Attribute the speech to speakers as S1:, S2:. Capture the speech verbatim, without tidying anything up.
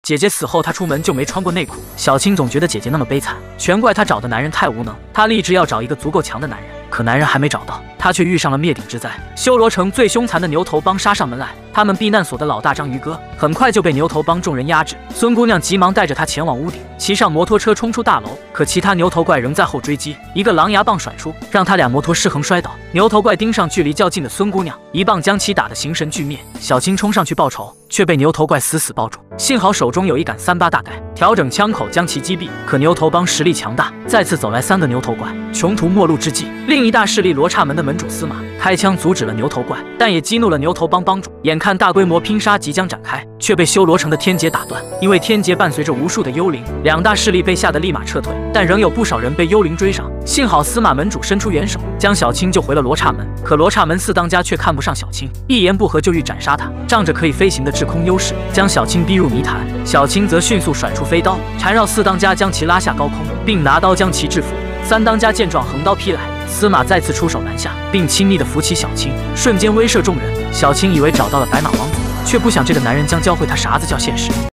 S1: 姐姐死后，她出门就没穿过内裤。小青总觉得姐姐那么悲惨，全怪她找的男人太无能。她立志要找一个足够强的男人，可男人还没找到，她却遇上了灭顶之灾。修罗城最凶残的牛头帮杀上门来，他们避难所的老大章鱼哥很快就被牛头帮众人压制。孙姑娘急忙带着他前往屋顶，骑上摩托车冲出大楼，可其他牛头怪仍在后追击，一个狼牙棒甩出，让他俩摩托失衡摔倒。牛头怪盯上距离较近的孙姑娘，一棒将其打得形神俱灭。小青冲上去报仇，却被牛头怪死死抱住，幸好手中有一杆三八大盖，调整枪口将其击毙。可牛头帮实力强大，再次走来三个牛头怪，穷途末路之际，另一大势力罗刹门的门主司马开枪阻止了牛头怪，但也激怒了牛头帮帮主。眼看大规模拼杀即将展开，却被修罗城的天劫打断。因为天劫伴随着无数的幽灵，两大势力被吓得立马撤退，但仍有不少人被幽灵追上。幸好司马门主伸出援手，将小青救回了罗刹门。可罗刹门四当家却看不上小青，一言不合就欲斩杀他，仗着可以飞行的制空优势，将小青逼入泥潭。小青则迅速甩出飞刀，缠绕四当家将其拉下高空，并拿刀将其制服。三当家见状横刀劈来，司马再次出手拦下，并亲昵地扶起小青，瞬间威慑众人。小青以为找到了白马王子，却不想这个男人将教会他啥子叫现实。